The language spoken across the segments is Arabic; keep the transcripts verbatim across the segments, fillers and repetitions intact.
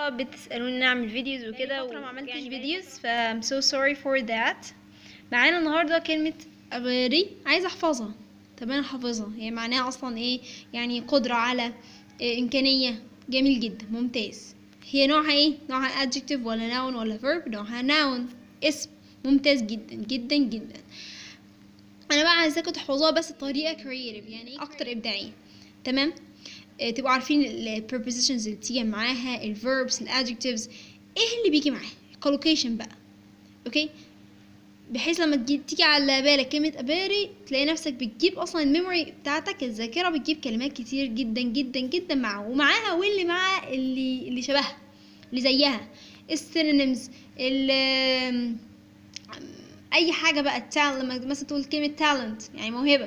فترة بتسألوني نعمل فيديوز وكده، فترة ما عملتش فيديوز ف I'm so sorry for that. معانا النهاردة كلمة ability عايزة احفظها. طب انا حافظها، هي معناها اصلا ايه؟ يعني قدرة على إيه، امكانية. جميل جدا، ممتاز. هي نوعها ايه؟ نوعها adjective ولا noun ولا verb؟ نوعها noun، اسم. ممتاز جدا جدا جدا. انا بقى عايزاكم تحفظوها بس بطريقة creative، يعني اكتر ابداعية. تمام؟ تبقوا عارفين ال prepositions اللي بتيجي معاها، ال verbs، ال adjectives، ايه اللي بيجي معاها، collocation بقى. اوكي، بحيث لما تيجي على بالك كلمة ability تلاقي نفسك بتجيب اصلا الميموري بتاعتك، الذاكرة بتجيب كلمات كتير جدا جدا جدا معاه ومعاها واللي مع اللي اللي شبهها اللي زيها، السينونيمز، ال اي حاجة بقى. التالنت، لما مثلا تقول كلمة talent يعني موهبة،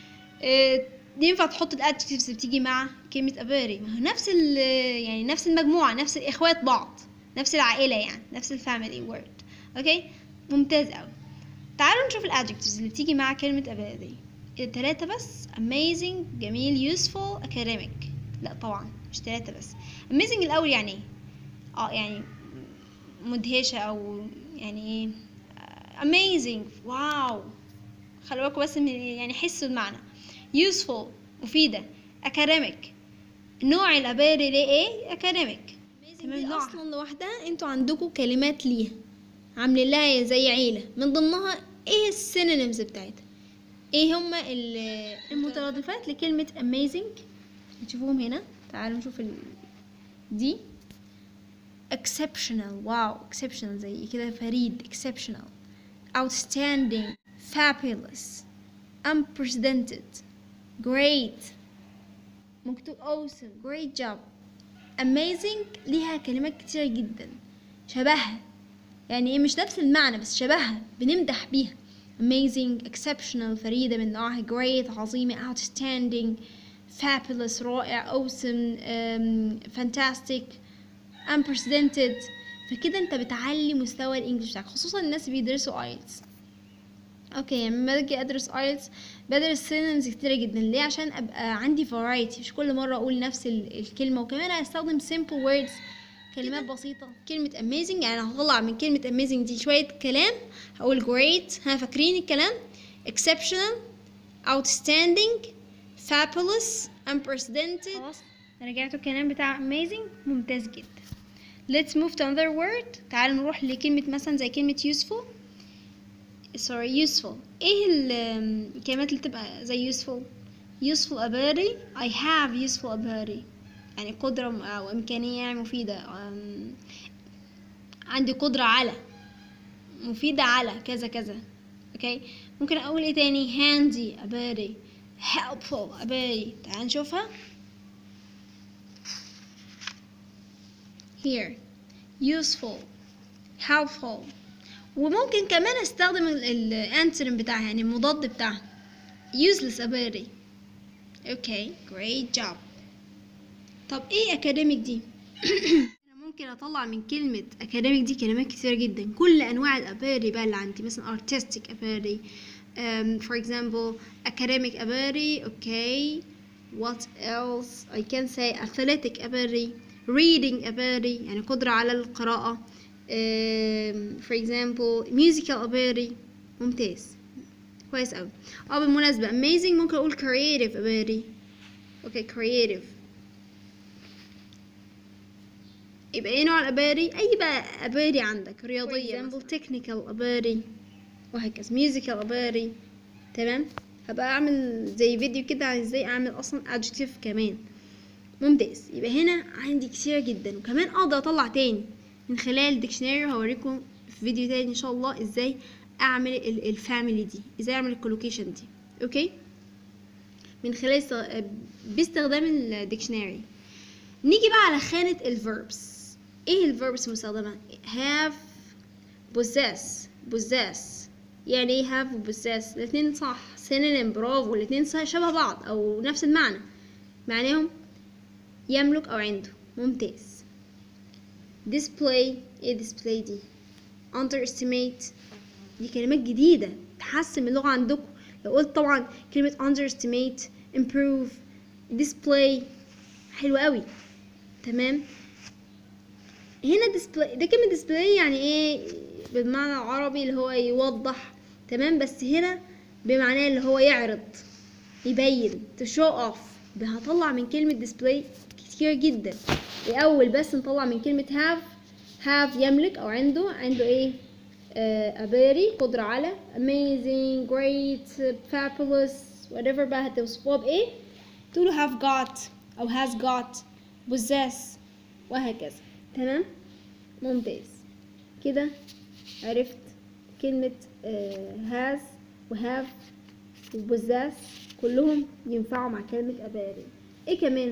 ينفع تحط الادجكتيفز اللي بتيجي مع كلمة ability. ما هو نفس ال يعني نفس المجموعة، نفس الاخوات بعض، نفس العائلة، يعني نفس الفاميلي وورد. اوكي، ممتاز اوي. تعالوا نشوف الادجكتيفز اللي بتيجي مع كلمة ability. التلاتة بس: amazing، جميل، useful، academic. لا طبعا مش تلاتة بس. amazing الاول يعني ايه؟ اه يعني مدهشة او يعني ايه، amazing، واو. خلوا بالكم بس من يعني حسوا المعنى. useful، مفيدة. academic، نوع الاباري ليه ايه؟ academic. تمام، نوع اصلا لوحدها انتوا عندكم كلمات ليها عاملين لها زي عيلة، من ضمنها ايه السينونيمز بتاعتها، ايه هما المترادفات لكلمة amazing. نشوفهم هنا، تعالوا نشوف ال... دي exceptional، واو exceptional زي كده فريد، exceptional، outstanding، fabulous، unprecedented، great، مكتوب awesome، great job. amazing ليها كلمات كتيرة جدا شبهها، يعني ايه مش نفس المعنى بس شبهها بنمدح بيها. amazing، exceptional، فريدة من نوعها، great، عظيمة، outstanding، fabulous، رائع، awesome، um, fantastic، unprecedented. فكده انت بتعلي مستوى الانجليش بتاعك، خصوصا الناس اللي بيدرسوا ايلتس. اوكي، لما باجي ادرس ايلتس بدرس سينونيمز كتيره جدا. ليه؟ عشان ابقى عندي فرايتي، مش كل مره اقول نفس الكلمه. وكمان هستخدم simple words، كلمات بسيطه. كلمه amazing يعني هطلع من كلمه amazing دي شويه كلام، هقول great، ها فاكرين الكلام؟ exceptional، outstanding، fabulous، unprecedented. خلاص رجعتوا الكلام بتاع amazing، ممتاز جدا. let's move to another word. تعالوا نروح لكلمه مثلا زي كلمه useful. sorry useful. ايه الكلمات اللي تبقى زي useful؟ useful ability، I have useful ability يعني قدرة أو إمكانية يعني مفيدة. عندي قدرة على، مفيدة على كذا كذا. اوكي، ممكن أقول ايه تاني؟ handy ability، helpful ability. تعال نشوفها. here useful، helpful. وممكن كمان استخدم الانترم بتاعها يعني المضاد بتاعها useless ability. اوكي great job. طب ايه academic دي؟ انا ممكن اطلع من كلمة academic دي كلمات كتيرة جدا، كل انواع الابيري بقى اللي عندي، مثلا artistic ability، um, for example academic ability. okay, what else I can say? athletic ability، reading ability يعني قدرة على القراءة. um, for example musical ability. ممتاز، كويس اوي. اه بالمناسبة amazing ممكن اقول creative ability. اوكي creative. يبقى ايه نوع الاباري؟ اي بقى اباري عندك رياضية، for example technical اباري وهكذا، musical اباري. تمام، هبقى اعمل زي فيديو كده عن ازاي اعمل اصلا adjective كمان. ممتاز. يبقى هنا عندي كتيرة جدا، وكمان اقدر اطلع تاني من خلال ديكشنري. هوريكم في فيديو تاني ان شاء الله ازاي اعمل الفاميلي دي، ازاي اعمل الكولوكيشن دي. اوكي، من خلال باستخدام الديكشنري. نيجي بقى على خانة الفيربس. ايه الفيربس المستخدمة؟ have، possess، possess. يعني ايه have و possess؟ الاتنين صح، synonym، برافو، الاتنين شبه بعض او نفس المعنى، معناهم يملك او عنده. ممتاز. display، ايه display دي؟ underestimate، دي كلمات جديدة تحسن من اللغة عندكم. لو قلت طبعا كلمة underestimate، improve، display، حلو قوي. تمام. هنا display ده كلمة display يعني ايه بالمعنى العربي اللي هو يوضح، تمام، بس هنا بمعناه اللي هو يعرض يبين to show off. هطلع من كلمة display كتير جدا. الأول بس نطلع من كلمة have. have يملك أو عنده عنده ايه uh, ability قدرة على amazing great fabulous whatever بقى هتوصفوها بايه، تقولوا have got أو has got possess وهكذا. تمام، ممتاز كده. عرفت كلمة uh, has و have و possess كلهم ينفعوا مع كلمة ability. ايه كمان؟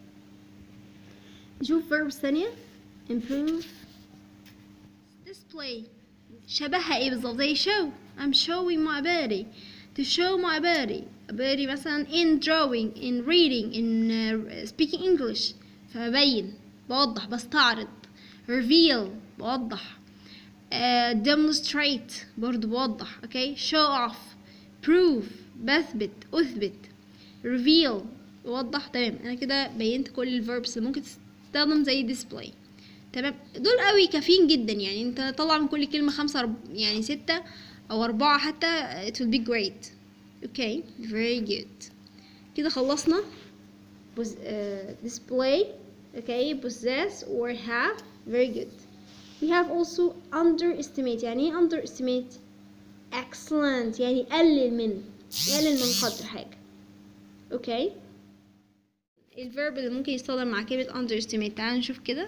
نشوف verbs ثانية. improve display شبهها ايه بالظبط؟ زي show. I'm showing my ability. to show my ability ability مثلا in drawing in reading in uh, speaking English. فببين بوضح بستعرض. reveal بوضح. uh, demonstrate برضو بوضح. okay show off prove بثبت أثبت. reveal بوضح. تمام، أنا كده بينت كل الverbs اللي ممكن تستخدم زي display. تمام، دول قوي كافيين جدا. يعني انت طلع من كل كلمة خمسة رب... يعني ستة او اربعة حتى it will be great. okay very good. كده خلصنا Bus... uh, display. okay possess or have. very good. we have also underestimate. يعني ايه underestimate؟ excellent يعني قلل من قلل من قدر حاجة. okay الverb اللي ممكن يستخدم مع كلمة underestimate تعال نشوف كده.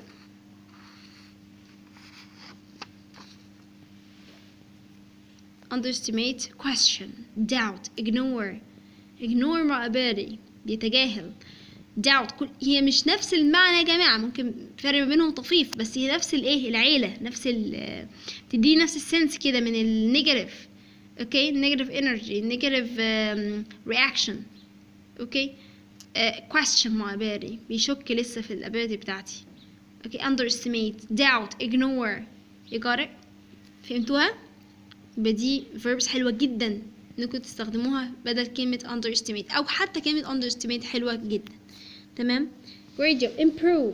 underestimate question doubt ignore ignore my ability بيتجاهل. doubt كل هي مش نفس المعنى يا جماعة، ممكن فرق ما بينهم طفيف، بس هي نفس الايه العيلة، نفس ال تدي نفس السنس كده من النيجاتيف. اوكي negative energy negative um, reaction. اوكي uh, question my ability بيشك لسه في الابيلتي بتاعتي. اوكي underestimate doubt ignore. you got it؟ فهمتوها؟ يبقى دي verbs حلوة جدا انكم تستخدموها بدل كلمة underestimate، او حتى كلمة underestimate حلوة جدا. تمام great job. improve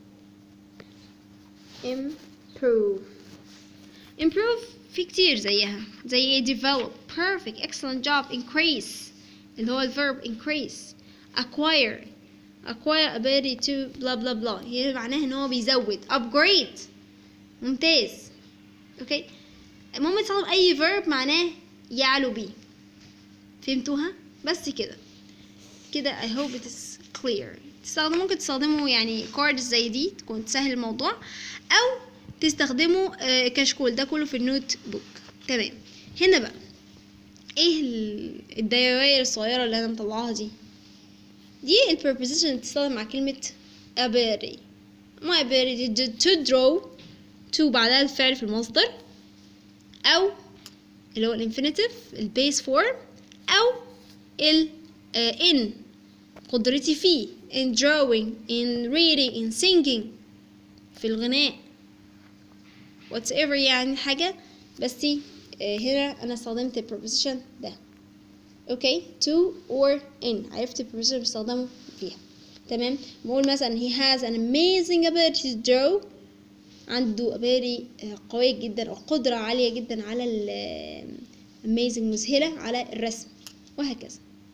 improve improve في كتير زيها زي develop perfect excellent job increase اللي هو الverb increase. acquire acquire ability to blah blah blah هي معناها ان هو بيزود. upgrade ممتاز. اوكي المهم تستخدم اي verb معناه يعلو بيه. فهمتوها؟ بس كده كده I hope it is clear. تستخدموا ممكن تستخدموا يعني cards زي دي تكون تسهل الموضوع، او تستخدموا آه كشكول. ده كله في النوت بوك. تمام، هنا بقى ايه الدايرة الصغيرة اللي انا مطلعها دي؟ دي ال preposition اللي بتستخدم مع كلمة ability. my ability to draw to بعدها الفعل في المصدر، او اللي هو الانفينيتيف البيس فورم، او ال uh, in قدرتي فيه in drawing in reading in singing في الغناء whatever يعني حاجة. بس uh, هنا انا استخدمت ال preposition ده. اوكي to or in عرفت ال preposition بستخدمه فيها. تمام، بقول مثلا he has an amazing ability to draw عنده ability قوية جدا أو قدرة عالية جدا على ال amazing مذهلة على الرسم وهكذا.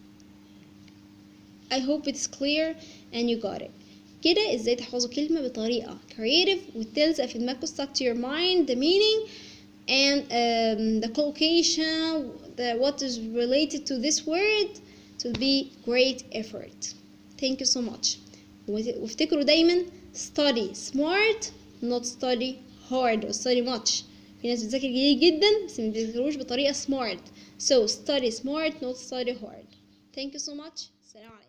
I hope it's clear and you got it. كده ازاي تحفظوا كلمة بطريقة creative وتلزق في دماغكوا stuck to your mind the meaning and um, the collocation the what is related to this word to be great effort. Thank you so much. وافتكروا دايما study smart not study hard or study much. في ناس بتذاكر جيد جدا بس ما بيذاكروش بطريقة smart. So study smart not study hard. Thank you so much. سلام عليكم.